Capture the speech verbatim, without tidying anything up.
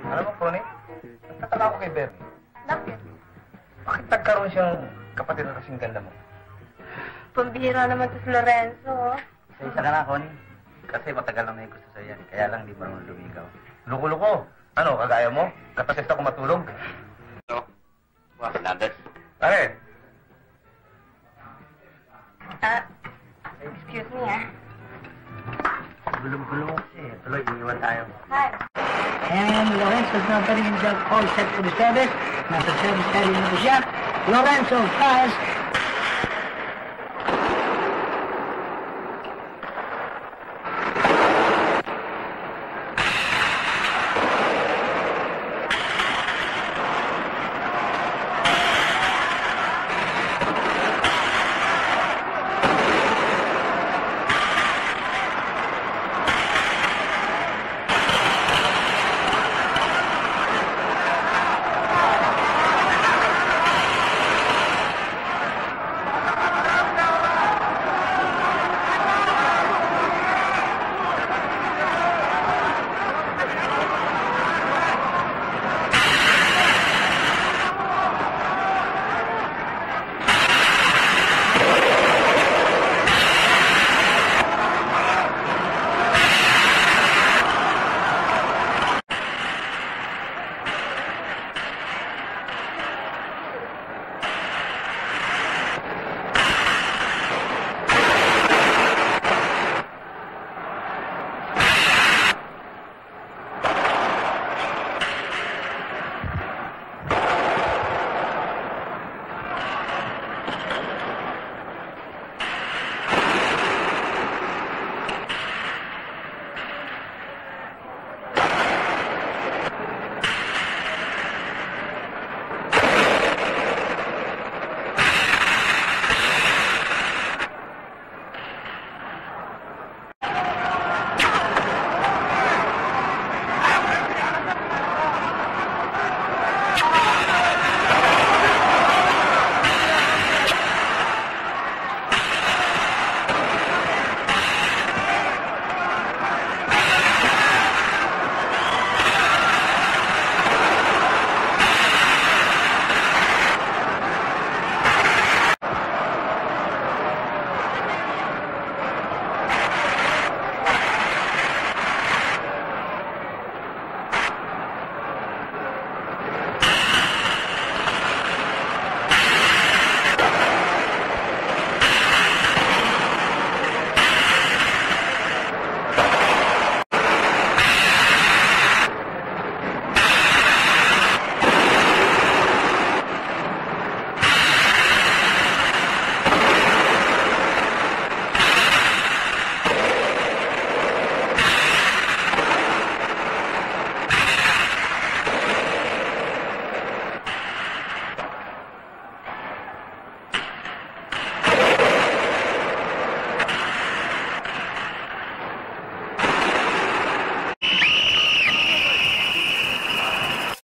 Alam mo, Connie, nagtataka ako kay Bernie. Bakit? Bakit nagkaroon siyang kapatid na kasing ganda mo? Pambihira naman to si Lorenzo. Isa ka na, Connie. Kasi matagal na may gusto sa'yo yan. Kaya lang di marunong lumigaw. Luko-luko. Ano, kagaya mo? Kapasista ko matulog? No. Wow, Fernandez. Pare. Ah, excuse me ah. Gulong-gulong kasi. Tuloy, iiwan tayo. Hi. And Lorenzo is now putting himself all set for the service. Nasa service area na po siya. Lorenzo fires